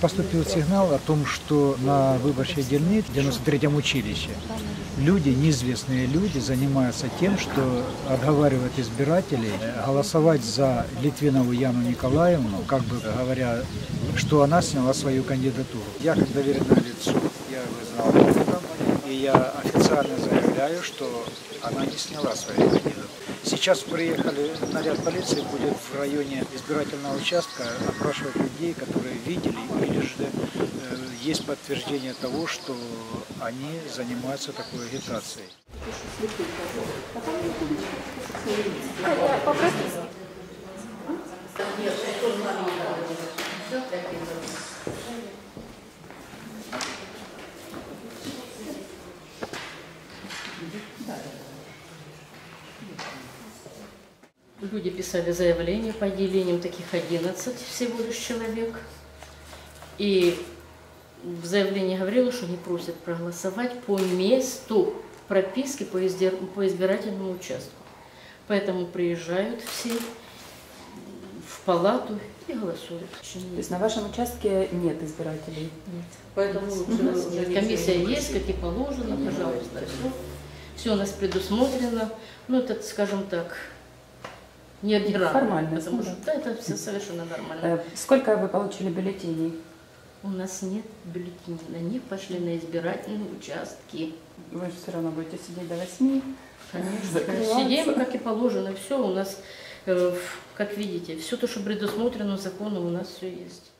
поступил сигнал о том, что на выборчей дельнице, в 93-м училище, люди, неизвестные люди, занимаются тем, что отговаривают избирателей голосовать за Литвинову Яну Николаевну, как бы говоря, что она сняла свою кандидатуру. Я, как доверенное лицо, я вызнал об этом, и я официально заявляю, что она не сняла свою кандидатуру. Сейчас приехали, наряд полиции будет в районе избирательного участка опрашивать людей, которые видели, или же есть подтверждение того, что они занимаются такой агитацией. Люди писали заявление по отделениям, таких 11 всего лишь человек. И в заявлении говорилось, что они просят проголосовать по месту прописки по избирательному участку. Поэтому приезжают все в палату и голосуют. То есть на вашем участке нет избирателей? Нет. Поэтому комиссия есть, как и положено, пожалуйста. Все у нас предусмотрено. Ну, это, скажем так, не ординарно. Формально. Потому что да, это все совершенно нормально. Сколько вы получили бюллетеней? У нас нет бюллетеней. Они пошли на избирательные участки. Вы же все равно будете сидеть до 8. Конечно. Сидим, как и положено. Все у нас, как видите, все то, что предусмотрено законом, у нас все есть.